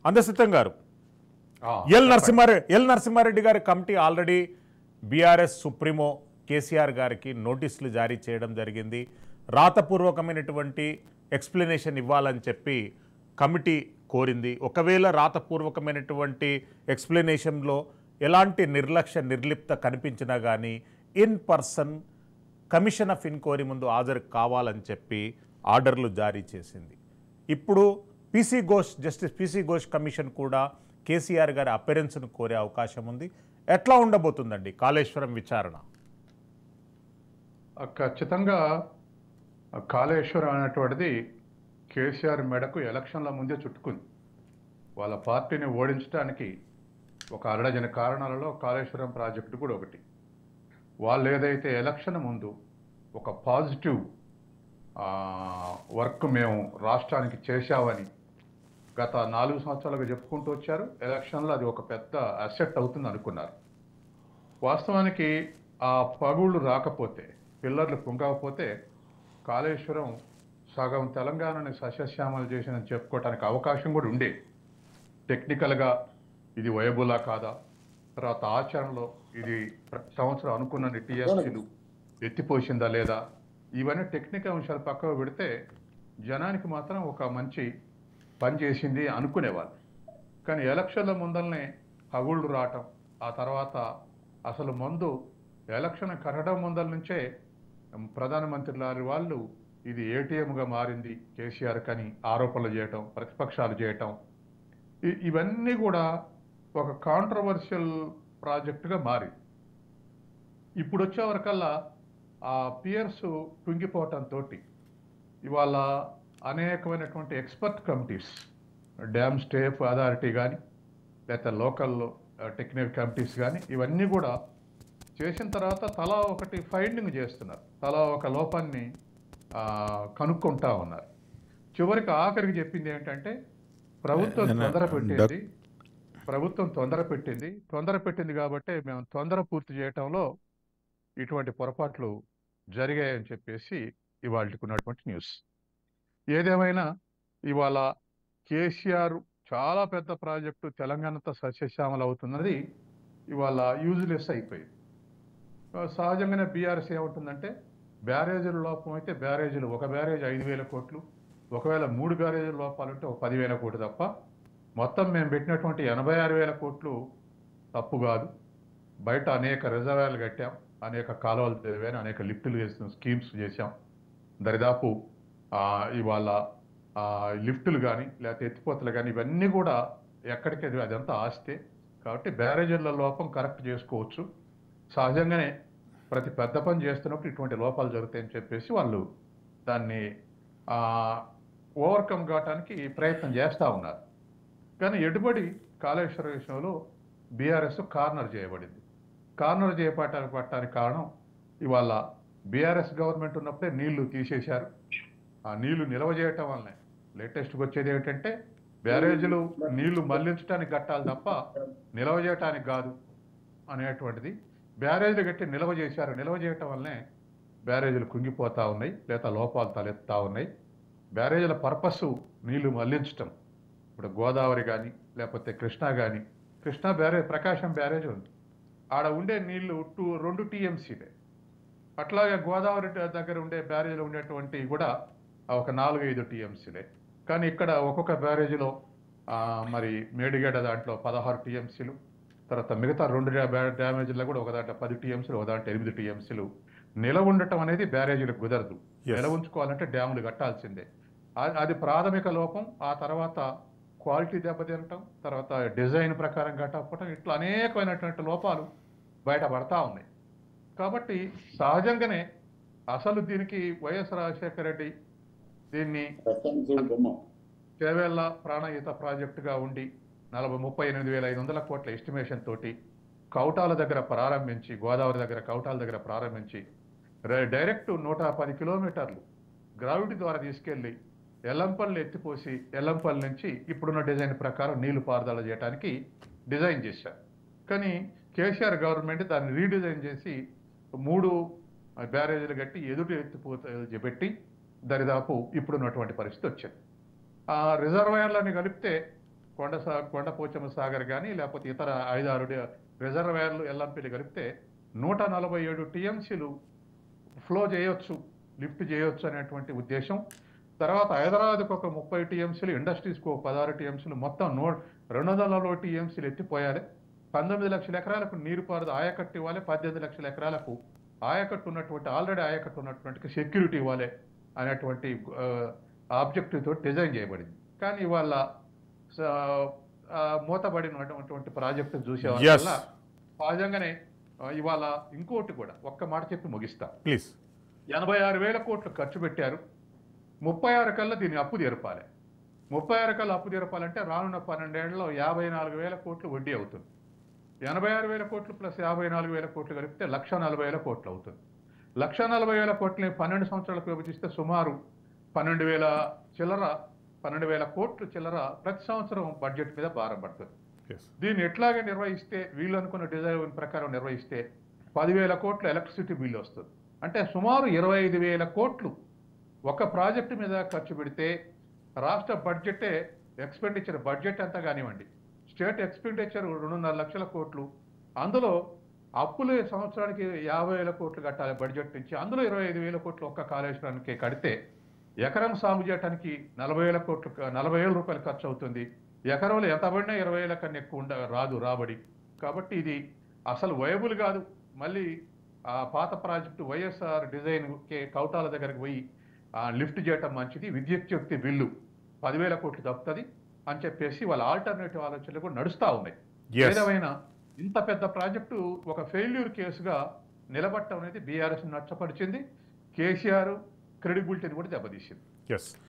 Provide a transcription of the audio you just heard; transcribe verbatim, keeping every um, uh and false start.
అందసిద్ధం గారు, L Narasimha Reddy L Narasimha Reddy గారి committee already BRS supremo KCR గారికి నోటీసులు జారీ చేయడం జరిగింది. రాతపూర్వకమైనటువంటి ఎక్స్ప్లెనేషన్ ఇవ్వాలని చెప్పి కమిటీ కోరింది. ఒకవేళ రాతపూర్వకమైనటువంటి ఎక్స్ప్లెనేషన్లో ఎలాంటి నిర్లక్ష్య నిర్లిప్త కనిపించినా కానీ in person commission of inquiry ముందు హాజరు కావాలని చెప్పి ఆర్డర్లు జారీ చేసింది. ఇప్పుడు PC Ghosh justice PC Ghosh commission కూడా కేసీఆర్ గారి అపెరెన్స్ను కోరే అవకాశం ఉంది. ఎట్లా ఉండబోతుందండి కాళేశ్వరం విచారణ? ఖచ్చితంగా కాళేశ్వరం అనేటువంటిది కేసీఆర్ మెడకు ఎలక్షన్ల ముందే చుట్టుకుంది. వాళ్ళ పార్టీని ఓడించడానికి ఒక అరడజన కారణాలలో కాళేశ్వరం ప్రాజెక్టు కూడా ఒకటి. వాళ్ళు ఏదైతే ఎలక్షన్ ముందు ఒక పాజిటివ్ వర్క్ మేము రాష్ట్రానికి చేశామని గత నాలుగు సంవత్సరాలుగా చెప్పుకుంటూ వచ్చారు. ఎలక్షన్లో అది ఒక పెద్ద అసెట్ అవుతుంది అనుకున్నారు. వాస్తవానికి ఆ పగుళ్ళు రాకపోతే, పిల్లర్లు కుంగకపోతే కాళేశ్వరం సగం తెలంగాణని సస్యశ్యామలు చేసిందని చెప్పుకోవడానికి అవకాశం కూడా ఉండే. టెక్నికల్గా ఇది వయబులా కాదా, తర్వాత ఆచరణలో ఇది ప్రతి సంవత్సరం అనుకున్న టీఎస్సీలు ఎత్తిపోసిందా లేదా, ఇవన్నీ టెక్నికల్ అంశాలు పక్కకు పెడితే జనానికి మాత్రం ఒక మంచి పని చేసింది అనుకునేవాళ్ళు. కానీ ఎలక్షన్ల ముందరనే హగుళ్ళు రావటం, ఆ తర్వాత అసలు ముందు ఎలక్షన్ కట్టడం ముందల నుంచే ప్రధానమంత్రి లాంటి వాళ్ళు ఇది ఏటీఎంగా మారింది కేసీఆర్ కని ఆరోపణలు చేయటం, ప్రతిపక్షాలు చేయటం, ఇవన్నీ కూడా ఒక కాంట్రవర్షియల్ ప్రాజెక్టుగా మారింది. ఇప్పుడు వచ్చేవరకల్లా ఆ పియర్స్ కుంగిపోవటంతో ఇవాళ అనేకమైనటువంటి ఎక్స్పర్ట్ కమిటీస్, డ్యామ్ స్టేఫ్ అథారిటీ కానీ లేకపోతే లోకల్ టెక్నికల్ కమిటీస్ కానీ ఇవన్నీ కూడా చేసిన తర్వాత తలా ఒకటి ఫైండింగ్ చేస్తున్నారు, తలా ఒక లోపాన్ని కనుక్కుంటా ఉన్నారు. చివరికి ఆఖరికి చెప్పింది ఏంటంటే ప్రభుత్వం తొందర పెట్టింది ప్రభుత్వం తొందర పెట్టింది తొందర పెట్టింది కాబట్టి మేము తొందర పూర్తి చేయటంలో ఇటువంటి పొరపాట్లు జరిగాయని చెప్పేసి ఇవాళకి ఉన్నటువంటి న్యూస్. ఏదేమైనా ఇవాళ కేసీఆర్ చాలా పెద్ద ప్రాజెక్టు తెలంగాణతో సస్యశ్యామలు అవుతున్నది ఇవాళ యూజ్లెస్ అయిపోయింది. సహజంగానే బీఆర్ఎస్ ఏముంటుందంటే బ్యారేజీల లోపం అయితే బ్యారేజీలు ఒక బ్యారేజ్ ఐదు వేల కోట్లు, ఒకవేళ మూడు బ్యారేజీల లోపాలంటే ఒక పదివేల కోట్లు తప్ప మొత్తం మేము పెట్టినటువంటి ఎనభై ఆరు వేల కోట్లు తప్పు కాదు. బయట అనేక రిజర్వాయర్లు కట్టాం, అనేక కాలువలు తెరివాను, అనేక లిఫ్టులు చేసిన స్కీమ్స్ చేశాం. దరిదాపు ఇవాళ లిఫ్టులు కానీ లేకపోతే ఎత్తిపోతలు కానీ ఇవన్నీ కూడా ఎక్కడికి అదంతా ఆస్తే కాబట్టి బ్యారేజీల లోపం కరెక్ట్ చేసుకోవచ్చు. సహజంగానే ప్రతి పెద్ద పని చేస్తున్నప్పుడు ఇటువంటి లోపాలు జరుగుతాయని చెప్పేసి వాళ్ళు దాన్ని ఓవర్కమ్ కావడానికి ప్రయత్నం చేస్తూ ఉన్నారు. కానీ ఎటుబడి కాళేశ్వర విషయంలో బీఆర్ఎస్ కార్నర్ చేయబడింది. కార్నర్ చేయబడటానికి పట్టడానికి కారణం ఇవాళ బీఆర్ఎస్ గవర్నమెంట్ ఉన్నప్పుడే నీళ్లు తీసేశారు. ఆ నీళ్లు నిల్వ చేయటం వల్లనే లేటెస్ట్గా వచ్చేది ఏమిటంటే బ్యారేజీలు నీళ్లు మళ్లించడానికి కట్టాలి తప్ప నిల్వ చేయటానికి కాదు అనేటువంటిది. బ్యారేజీలు కట్టి నిల్వ చేశారు, నిల్వ చేయటం వల్లనే బ్యారేజీలు కుంగిపోతూ ఉన్నాయి లేదా లోపాలు తలెత్తుతూ ఉన్నాయి. బ్యారేజీల పర్పస్ నీళ్లు మళ్లించటం. ఇప్పుడు గోదావరి కానీ లేకపోతే కృష్ణా కానీ, కృష్ణా బ్యారేజ్ ప్రకాశం బ్యారేజ్ ఉంది, ఆడ ఉండే నీళ్లు టూ రెండు టీఎంసీలే. అట్లాగే గోదావరి దగ్గర ఉండే బ్యారేజీలో ఉండేటువంటి కూడా ఒక నాలుగు ఐదు టీఎంసీలే. కానీ ఇక్కడ ఒక్కొక్క బ్యారేజీలో మరి మేడిగడ్డ దాంట్లో పదహారు టీఎంసీలు, తర్వాత మిగతా రెండు డ్యామేజీలో కూడా ఒక దాంట్లో పది టీఎంసీలు, ఒక దాంట్లో ఎనిమిది టీఎంసీలు నిలవ ఉండటం అనేది బ్యారేజీలకు కుదరదు. నిలవ ఉంచుకోవాలంటే డ్యాములు కట్టాల్సిందే. అది ప్రాథమిక లోపం. ఆ తర్వాత క్వాలిటీ దెబ్బతినటం, తర్వాత డిజైన్ ప్రకారం కట్టకపోవటం, ఇట్లా అనేకమైనటువంటి లోపాలు బయటపడతా ఉన్నాయి. కాబట్టి సహజంగానే అసలు దీనికి వైఎస్ రాజశేఖర రెడ్డి దీన్ని చేవేళ్ల ప్రాణహిత ప్రాజెక్టుగా ఉండి నలభై ముప్పై ఎనిమిది వేల ఐదు వందల కోట్ల ఎస్టిమేషన్ తోటి కౌటాల దగ్గర ప్రారంభించి, గోదావరి దగ్గర కౌటాల దగ్గర ప్రారంభించి డైరెక్ట్ నూట పది కిలోమీటర్లు గ్రావిటీ ద్వారా తీసుకెళ్లి ఎల్లంపల్లి ఎత్తిపోసి ఎల్లంపల్లి నుంచి ఇప్పుడున్న డిజైన్ ప్రకారం నీళ్లు పారుదల చేయడానికి డిజైన్ చేశారు. కానీ కేసీఆర్ గవర్నమెంట్ దాన్ని రీడిజైన్ చేసి మూడు బ్యారేజీలు కట్టి ఎదుటి ఎత్తిపోత పెట్టి దరిదాపు ఇప్పుడున్నటువంటి పరిస్థితి వచ్చింది. ఆ రిజర్వాయర్లని కలిపితే కొండ సా కొండపోచమ్మ సాగర్ కానీ లేకపోతే ఇతర ఐదారు డి- రిజర్వాయర్లు ఎల్లంపల్లి కలిపితే నూట నలభై ఏడు టీఎంసీలు ఫ్లో చేయొచ్చు, లిఫ్ట్ చేయొచ్చు అనేటువంటి ఉద్దేశం. తర్వాత హైదరాబాద్కు ఒక ముప్పై టీఎంసీలు, ఇండస్ట్రీస్కు ఒక పదహారు టీఎంసీలు, మొత్తం నూ రెండు వందల నలభై టీఎంసీలు ఎత్తిపోయాలి. పంతొమ్మిది లక్షల ఎకరాలకు నీరు పారుదు ఆయకట్టు ఇవ్వాలి. పద్దెనిమిది లక్షల ఎకరాలకు ఆయకట్టు ఉన్నటువంటి ఆల్రెడీ ఆయకట్టు ఉన్నటువంటి సెక్యూరిటీ ఇవ్వాలి అనేటువంటి ఆబ్జెక్టివ్ తోటి డిజైన్ చేయబడింది. కానీ ఇవాళ స- ఆ, మూతబడినటువంటి ప్రాజెక్టు చూసే వల్ల సహజంగానే ఆ, ఇవాళ ఇంకోటి కూడా ఒక్క మాట చెప్పి ముగిస్తా. ప్లీజ్. ఎనభై ఆరు వేల కోట్లు ఖర్చు పెట్టారు. ముప్పై ఆరు కల్లా దీన్ని అప్పు తీరపాలి. ముప్పై ఆరు కల్లా అప్పు తీరపాలంటే రానున్న పన్నెండేళ్లలో యాభై నాలుగు వేల కోట్లు వడ్డీ అవుతుంది. ఎనభై ఆరు వేల కోట్లు ప్లస్ యాభై నాలుగు వేల కోట్లు కలిపితే లక్ష నలభై వేల కోట్లు అవుతుంది. లక్ష నలభై వేల కోట్లని పన్నెండు సంవత్సరాలకు విభజిస్తే సుమారు పన్నెండు వేల చిల్లర పన్నెండు వేల కోట్లు చిల్లర ప్రతి సంవత్సరం బడ్జెట్ మీద భారం పడుతుంది. దీన్ని ఎట్లాగే నిర్వహిస్తే, వీళ్ళు అనుకున్న డిజైన్ ప్రకారం నిర్వహిస్తే పదివేల కోట్ల ఎలక్ట్రిసిటీ బిల్లు వస్తుంది. అంటే సుమారు ఇరవై ఐదు వేల కోట్లు ఒక ప్రాజెక్టు మీద ఖర్చు పెడితే రాష్ట్ర బడ్జెటే ఎక్స్పెండిచర్ బడ్జెట్ అంతా కానివ్వండి, స్టేట్ ఎక్స్పెండిచర్ రెండున్నర లక్షల కోట్లు, అందులో అప్పులు సంవత్సరానికి యాభై వేల కోట్లు కట్టాలి బడ్జెట్ నుంచి, అందులో ఇరవై ఐదు వేల కోట్లు ఒక్క కాళేశ్వరానికి కడితే ఎకరం సాగు చేయడానికి నలభై వేల కోట్లు నలభై వేల రూపాయలు ఖర్చు అవుతుంది. ఎకరంలో ఎంత పడినా ఇరవై వేల కన్నా ఎక్కువ ఉండ రాదు రాబడి. కాబట్టి ఇది అసలు వయబుల్ కాదు. మళ్ళీ ఆ పాత ప్రాజెక్టు వైఎస్ఆర్ డిజైన్ కౌటాల దగ్గరికి పోయి లిఫ్ట్ చేయటం మంచిది, విద్యుత్ శక్తి బిల్లు పదివేల కోట్లు తప్పుతుంది అని చెప్పేసి వాళ్ళ ఆల్టర్నేటివ్ ఆలోచనలు కూడా నడుస్తూ ఉన్నాయి. ఏదేమైనా ఇంత పెద్ద ప్రాజెక్టు ఒక ఫెయిల్యూర్ కేసుగా నిలబడటం అనేది బీఆర్ఎస్ నచ్చపరిచింది. కేసీఆర్ క్రెడిబిలిటీని కూడా దెబ్బతీసింది. ఎస్.